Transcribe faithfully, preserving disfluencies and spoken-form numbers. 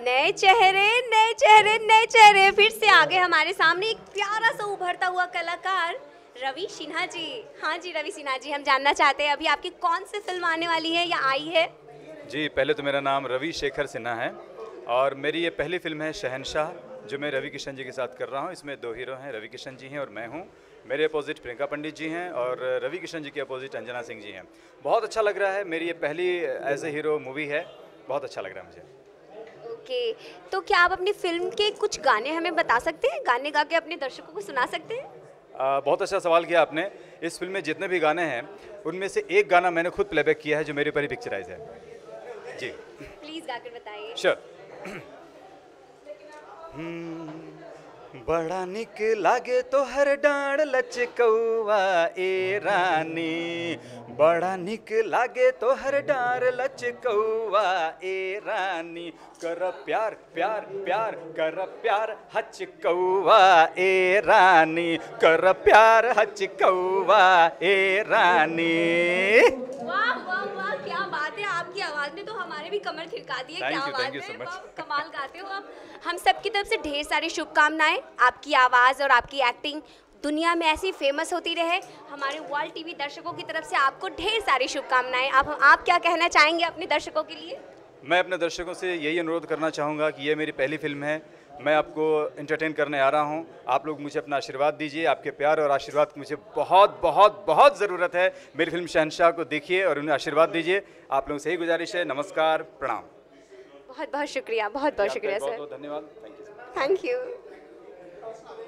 नए चेहरे नए चेहरे नए चेहरे फिर से आगे हमारे सामने एक प्यारा सा उभरता हुआ कलाकार रवि सिन्हा जी। हाँ जी रवि सिन्हा जी, हम जानना चाहते हैं अभी आपकी कौन सी फिल्म आने वाली है या आई है? जी, पहले तो मेरा नाम रवि शेखर सिन्हा है और मेरी ये पहली फिल्म है शहंशाह, जो मैं रवि किशन जी के साथ कर रहा हूँ। इसमें दो हीरो हैं, रवि किशन जी हैं और मैं हूँ। मेरे अपोजिट प्रियंका पंडित जी हैं और रवि किशन जी के अपोजिट अंजना सिंह जी हैं। बहुत अच्छा लग रहा है, मेरी ये पहली एज ए हीरो मूवी है, बहुत अच्छा लग रहा है मुझे। ओके, तो क्या आप अपनी फिल्म के कुछ गाने हमें बता सकते हैं, गाने गा के अपने दर्शकों को सुना सकते हैं? आ, बहुत अच्छा सवाल किया आपने। इस फिल्म में जितने भी गाने हैं उनमें से एक गाना मैंने खुद प्लेबैक किया है जो मेरे ऊपर ही पिक्चराइज है। जी प्लीज गाकर बताइए। श्योर। बड़ा निक लागे तो हर डांड लचकौआ ए रानी, बड़ा निक लागे तो हर डांड लचकौआ ए रानी, कर प्यार प्यार प्यार कर प्यार हचकौआ ए रानी, कर प्यार हचकौआ ए रानी। वाह वाह वाह, क्या बात है, आपकी आवाज ने तो हमारे भी कमर थिरका दी है। क्या you, बात you so है, much. वाह, कमाल गाते हो आप। हम सब की तरफ से ढेर सारी शुभकामनाएं, आपकी आवाज और आपकी एक्टिंग दुनिया में ऐसी फेमस होती रहे। हमारे वर्ल्ड टीवी दर्शकों की तरफ से आपको ढेर सारी शुभकामनाएं। आप आप क्या कहना चाहेंगे अपने दर्शकों के लिए? मैं अपने दर्शकों से यही अनुरोध करना चाहूँगा कि ये मेरी पहली फिल्म है, मैं आपको एंटरटेन करने आ रहा हूँ। आप लोग मुझे अपना आशीर्वाद दीजिए, आपके प्यार और आशीर्वाद की मुझे बहुत बहुत बहुत ज़रूरत है। मेरी फिल्म शहंशाह को देखिए और उन्हें आशीर्वाद दीजिए। आप लोगों से यही गुजारिश है। नमस्कार, प्रणाम। बहुत बहुत शुक्रिया, बहुत बहुत शुक्रिया सर। बहुत बहुत धन्यवाद। Thank you. Thank you.